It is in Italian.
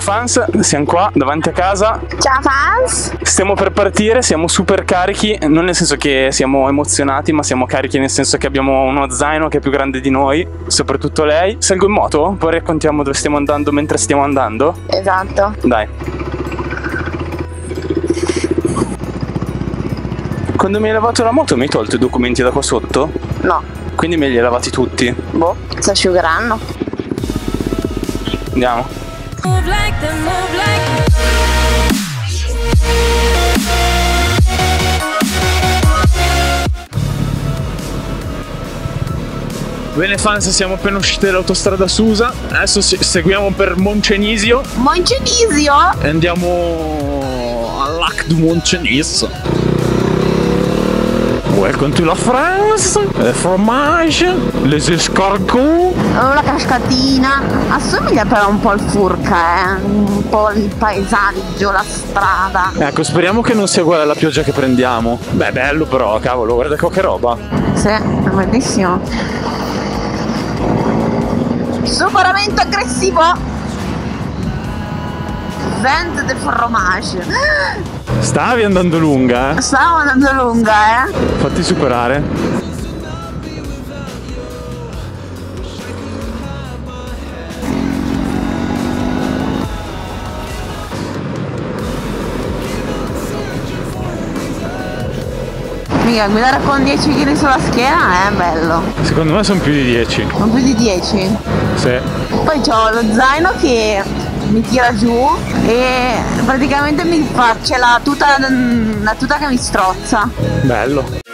fans, siamo qua davanti a casa. Ciao fans! Stiamo per partire, siamo super carichi, non nel senso che siamo emozionati, ma siamo carichi nel senso che abbiamo uno zaino che è più grande di noi, soprattutto lei. Salgo in moto? Poi raccontiamo dove stiamo andando mentre stiamo andando? Esatto. Dai. Quando mi hai lavato la moto mi hai tolto i documenti da qua sotto? No. Quindi me li hai lavati tutti? Boh, si asciugheranno. Andiamo. Bene fans, siamo appena usciti dall'autostrada Susa. Adesso seguiamo per Moncenisio. Moncenisio? E andiamo al Lac du Moncenis. Welcome to la France, le fromage, les escargots. La cascatina. Assomiglia però un po' al Furka, un po' il paesaggio, la strada. Ecco, speriamo che non sia uguale alla pioggia che prendiamo. Beh, bello però, cavolo, guarda che roba. Sì, è bellissimo. Superamento aggressivo. Vent de fromage. Stavi andando lunga, eh? Stavo andando lunga, eh? Fatti superare. Mica, guidare con 10 kg sulla schiena è bello. Secondo me sono più di 10. Non più di 10? Sì. Poi c'ho lo zaino che mi tira giù e praticamente c'è la tuta che mi strozza. Bello.